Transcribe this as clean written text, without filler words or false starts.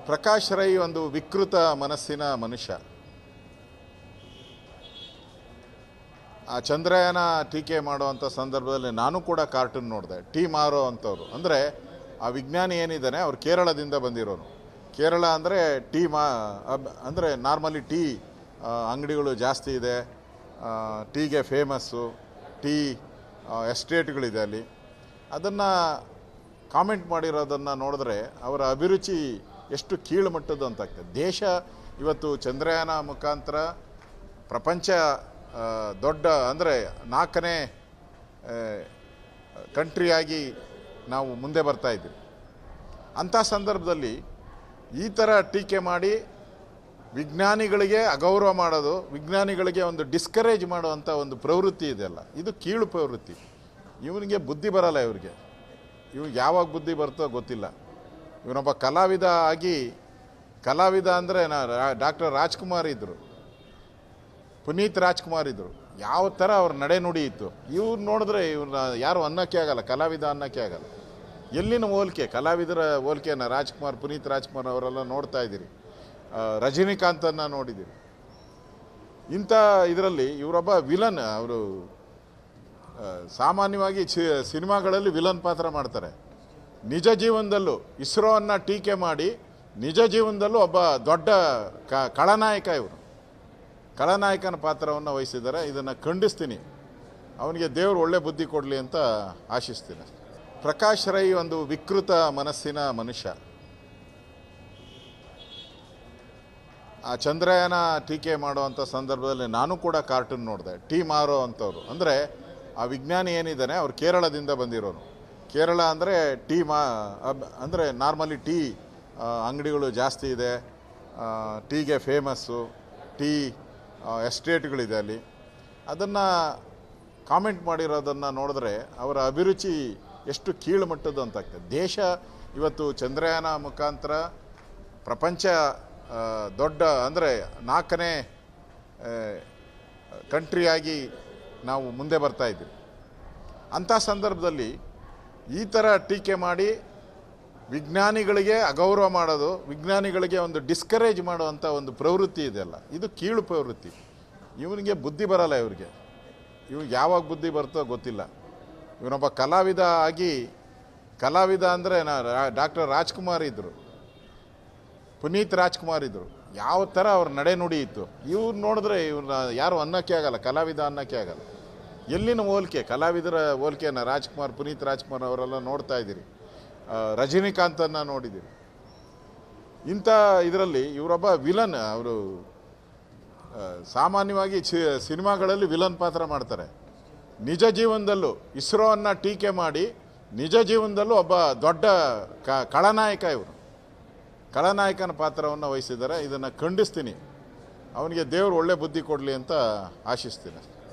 ಪ್ರಕಾಶ್ ರೈ ಒಂದು ವಿಕೃತ ಮನಸ್ಸಿನ ಮನುಷ್ಯ. ಆ ಚಂದ್ರಯಾನ ಟೀಕೆ ಮಾಡುವಂಥ ಸಂದರ್ಭದಲ್ಲಿ ನಾನು ಕೂಡ ಕಾರ್ಟೂನ್ ನೋಡಿದೆ. ಟೀ ಮಾರೋ ಅಂಥವ್ರು ಅಂದರೆ ಆ ವಿಜ್ಞಾನಿ ಏನಿದ್ದಾನೆ ಅವ್ರು ಕೇರಳದಿಂದ ಬಂದಿರೋನು. ಕೇರಳ ಅಂದರೆ ಅಂದರೆ ನಾರ್ಮಲಿ ಟೀ ಅಂಗಡಿಗಳು ಜಾಸ್ತಿ ಇದೆ, ಟೀಗೆ ಫೇಮಸ್ಸು, ಟೀ ಎಸ್ಟೇಟ್ಗಳಿದೆ ಅಲ್ಲಿ. ಅದನ್ನು ಕಾಮೆಂಟ್ ಮಾಡಿರೋದನ್ನು ನೋಡಿದ್ರೆ ಅವರ ಅಭಿರುಚಿ ಎಷ್ಟು ಕೀಳು ಮಟ್ಟದ್ದು ಅಂತಾಗ್ತದೆ. ದೇಶ ಇವತ್ತು ಚಂದ್ರಯಾನ ಮುಖಾಂತರ ಪ್ರಪಂಚ ದೊಡ್ಡ ಅಂದರೆ 4ನೇ ಕಂಟ್ರಿಯಾಗಿ ನಾವು ಮುಂದೆ ಬರ್ತಾ ಇದ್ದೀವಿ. ಅಂಥ ಸಂದರ್ಭದಲ್ಲಿ ಈ ಥರ ಟೀಕೆ ಮಾಡಿ ವಿಜ್ಞಾನಿಗಳಿಗೆ ಅಗೌರವ ಮಾಡೋದು, ವಿಜ್ಞಾನಿಗಳಿಗೆ ಒಂದು ಡಿಸ್ಕರೇಜ್ ಮಾಡುವಂಥ ಒಂದು ಪ್ರವೃತ್ತಿ ಇದೆಯಲ್ಲ, ಇದು ಕೀಳು ಪ್ರವೃತ್ತಿ. ಇವನಿಗೆ ಬುದ್ಧಿ ಬರಲ್ಲ. ಇವ್ರಿಗೆ ಯಾವಾಗ ಬುದ್ಧಿ ಬರ್ತೋ ಗೊತ್ತಿಲ್ಲ. ಇವನೊಬ್ಬ ಕಲಾವಿದ ಅಂದರೆ ಡಾಕ್ಟರ್ ರಾಜ್ಕುಮಾರ್ ಇದ್ದರು, ಪುನೀತ್ ರಾಜ್ಕುಮಾರ್ ಇದ್ದರು. ಯಾವ ಥರ ಅವ್ರ ನಡೆ ನುಡಿ ಇತ್ತು. ಇವ್ರು ನೋಡಿದ್ರೆ ಇವ್ರನ್ನ ಯಾರು ಅನ್ನೋಕ್ಕೆ ಆಗಲ್ಲ, ಕಲಾವಿದ ಅನ್ನೋಕ್ಕೆ ಆಗಲ್ಲ. ಎಲ್ಲಿನ ಹೋಲಿಕೆ, ಕಲಾವಿದರ ಹೋಲಿಕೆನ ರಾಜ್ಕುಮಾರ್, ಪುನೀತ್ ರಾಜ್ಕುಮಾರ್ ಅವರೆಲ್ಲ ನೋಡ್ತಾ ಇದ್ದೀರಿ, ರಜನಿಕಾಂತನ್ನು ನೋಡಿದ್ದೀರಿ. ಇಂಥ ಇದರಲ್ಲಿ ಇವರೊಬ್ಬ ವಿಲನ್. ಅವರು ಸಾಮಾನ್ಯವಾಗಿ ಸಿನಿಮಾಗಳಲ್ಲಿ ವಿಲನ್ ಪಾತ್ರ ಮಾಡ್ತಾರೆ. ನಿಜ ಜೀವನದಲ್ಲೂ ಇಸ್ರೋವನ್ನು ಟೀಕೆ ಮಾಡಿ ನಿಜ ಜೀವನದಲ್ಲೂ ಒಬ್ಬ ದೊಡ್ಡ ಖಳನಾಯಕ. ಇವರು ಖಳನಾಯಕನ ಪಾತ್ರವನ್ನು ವಹಿಸಿದ್ದಾರೆ. ಇದನ್ನು ಖಂಡಿಸ್ತೀನಿ. ಅವನಿಗೆ ದೇವರು ಒಳ್ಳೆ ಬುದ್ಧಿ ಕೊಡಲಿ ಅಂತ ಆಶಿಸ್ತೀನಿ. ಪ್ರಕಾಶ್ ರೈ ಒಂದು ವಿಕೃತ ಮನಸ್ಸಿನ ಮನುಷ್ಯ. ಆ ಚಂದ್ರಯಾನ ಟೀಕೆ ಮಾಡುವಂಥ ಸಂದರ್ಭದಲ್ಲಿ ನಾನು ಕೂಡ ಕಾರ್ಟೂನ್ ನೋಡಿದೆ. ಟೀ ಮಾರೋ ಅಂಥವ್ರು ಅಂದರೆ ಆ ವಿಜ್ಞಾನಿ ಏನಿದ್ದಾನೆ ಅವ್ರು ಕೇರಳದಿಂದ ಬಂದಿರೋನು. ಕೇರಳ ಅಂದರೆ ಅಂದರೆ ನಾರ್ಮಲಿ ಟೀ ಅಂಗಡಿಗಳು ಜಾಸ್ತಿ ಇದೆ, ಟೀಗೆ ಫೇಮಸ್ಸು, ಟೀ ಎಸ್ಟೇಟ್ಗಳಿದೆ ಅಲ್ಲಿ. ಅದನ್ನು ಕಾಮೆಂಟ್ ಮಾಡಿರೋದನ್ನು ನೋಡಿದ್ರೆ ಅವರ ಅಭಿರುಚಿ ಎಷ್ಟು ಕೀಳು ಮಟ್ಟದ್ದು ಅಂತಾಗ್ತದೆ. ದೇಶ ಇವತ್ತು ಚಂದ್ರಯಾನ ಮುಖಾಂತರ ಪ್ರಪಂಚ ದೊಡ್ಡ ಅಂದರೆ 4ನೇ ಕಂಟ್ರಿಯಾಗಿ ನಾವು ಮುಂದೆ ಬರ್ತಾ ಇದ್ದೀವಿ. ಅಂಥ ಸಂದರ್ಭದಲ್ಲಿ ಈ ಥರ ಟೀಕೆ ಮಾಡಿ ವಿಜ್ಞಾನಿಗಳಿಗೆ ಅಗೌರವ ಮಾಡೋದು, ವಿಜ್ಞಾನಿಗಳಿಗೆ ಒಂದು ಡಿಸ್ಕರೇಜ್ ಮಾಡುವಂಥ ಒಂದು ಪ್ರವೃತ್ತಿ ಇದೆಯಲ್ಲ, ಇದು ಕೀಳು ಪ್ರವೃತ್ತಿ. ಇವನಿಗೆ ಬುದ್ಧಿ ಬರಲ್ಲ. ಇವ್ರಿಗೆ ಯಾವಾಗ ಬುದ್ಧಿ ಬರ್ತೋ ಗೊತ್ತಿಲ್ಲ. ಇವನೊಬ್ಬ ಕಲಾವಿದ ಅಂದರೆ ಡಾಕ್ಟರ್ ರಾಜ್ಕುಮಾರ್ ಇದ್ದರು, ಪುನೀತ್ ರಾಜ್ಕುಮಾರ್ ಇದ್ದರು. ಯಾವ ಥರ ಅವ್ರ ನಡೆ ನುಡಿ ಇತ್ತು. ಇವ್ರು ನೋಡಿದ್ರೆ ಇವ್ರನ್ನ ಯಾರು ಅನ್ನೋಕ್ಕೆ ಆಗಲ್ಲ, ಕಲಾವಿದ ಅನ್ನೋಕ್ಕೆ ಆಗಲ್ಲ. ಎಲ್ಲಿನ ಹೋಲಿಕೆ, ಕಲಾವಿದರ ಹೋಲಿಕೆನ ರಾಜ್ಕುಮಾರ್, ಪುನೀತ್ ರಾಜ್ಕುಮಾರ್ ಅವರೆಲ್ಲ ನೋಡ್ತಾ ಇದ್ದೀರಿ, ರಜನಿಕಾಂತನ್ನು ನೋಡಿದ್ದೀರಿ. ಇಂಥ ಇದರಲ್ಲಿ ಇವರೊಬ್ಬ ವಿಲನ್. ಅವರು ಸಾಮಾನ್ಯವಾಗಿ ಸಿನಿಮಾಗಳಲ್ಲಿ ವಿಲನ್ ಪಾತ್ರ ಮಾಡ್ತಾರೆ. ನಿಜ ಜೀವನದಲ್ಲೂ ಇಸ್ರೋವನ್ನು ಟೀಕೆ ಮಾಡಿ ನಿಜ ಜೀವನದಲ್ಲೂ ಒಬ್ಬ ದೊಡ್ಡ ಖಳನಾಯಕ. ಇವರು ಖಳನಾಯಕನ ಪಾತ್ರವನ್ನು ವಹಿಸಿದ್ದಾರೆ. ಇದನ್ನು ಖಂಡಿಸ್ತೀನಿ. ಅವನಿಗೆ ದೇವರು ಒಳ್ಳೆ ಬುದ್ಧಿ ಕೊಡಲಿ ಅಂತ ಆಶಿಸ್ತೀನಿ.